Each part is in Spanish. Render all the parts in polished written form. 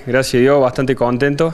gracias a Dios, bastante contento.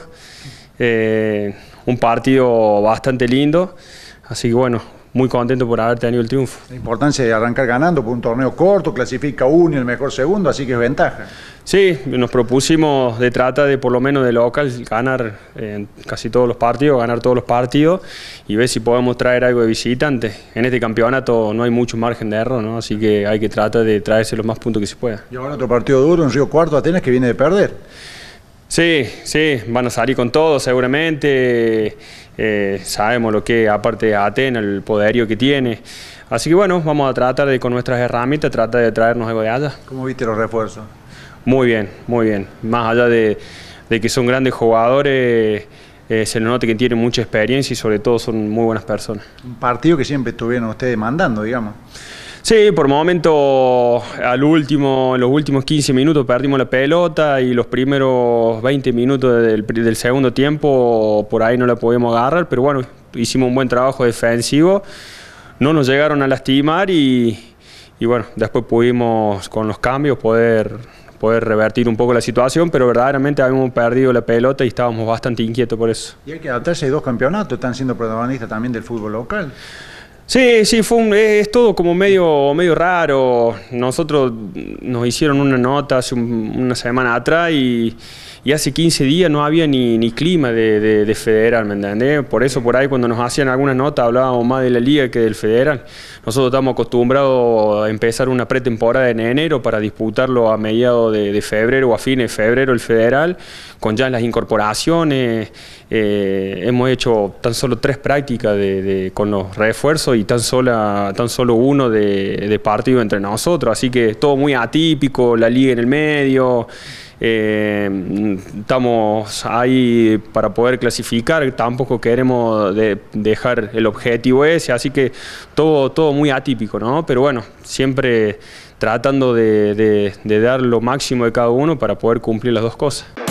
Un partido bastante lindo, así que bueno, muy contento por haber tenido el triunfo. La importancia de arrancar ganando por un torneo corto, clasifica uno y el mejor segundo, así que es ventaja. Sí, nos propusimos de tratar de por lo menos de local ganar casi todos los partidos, ganar todos los partidos y ver si podemos traer algo de visitante. En este campeonato no hay mucho margen de error, ¿no? Así que hay que tratar de traerse los más puntos que se pueda. Y ahora otro partido duro en Río Cuarto, Atenas, que viene de perder. Sí, van a salir con todo seguramente. Sabemos lo que aparte de Atenas, el poderío que tiene. Así que bueno, vamos a tratar de con nuestras herramientas, tratar de traernos algo de allá. ¿Cómo viste los refuerzos? Muy bien, muy bien. Más allá de que son grandes jugadores, se les nota que tienen mucha experiencia y sobre todo son muy buenas personas. Un partido que siempre estuvieron ustedes mandando, digamos. Sí, por momentos, en los últimos 15 minutos perdimos la pelota y los primeros 20 minutos del segundo tiempo por ahí no la podíamos agarrar, pero bueno, hicimos un buen trabajo defensivo, no nos llegaron a lastimar y bueno, después pudimos con los cambios poder revertir un poco la situación, pero verdaderamente habíamos perdido la pelota y estábamos bastante inquietos por eso. Y hay que adaptarse, hay dos campeonatos, están siendo protagonistas también del fútbol local. Sí, es todo como medio raro. Nosotros nos hicieron una nota hace una semana atrás y hace 15 días no había ni clima de federal, ¿me entendés? Por eso por ahí cuando nos hacían alguna nota hablábamos más de la liga que del federal. Nosotros estamos acostumbrados a empezar una pretemporada en enero para disputarlo a mediados de febrero o a fines de febrero el federal, con ya las incorporaciones. Hemos hecho tan solo 3 prácticas con los refuerzos y tan solo uno de partido entre nosotros, así que todo muy atípico, la liga en el medio. Estamos ahí para poder clasificar, tampoco queremos dejar el objetivo ese, así que todo muy atípico, ¿no? Pero bueno, siempre tratando de dar lo máximo de cada uno para poder cumplir las dos cosas.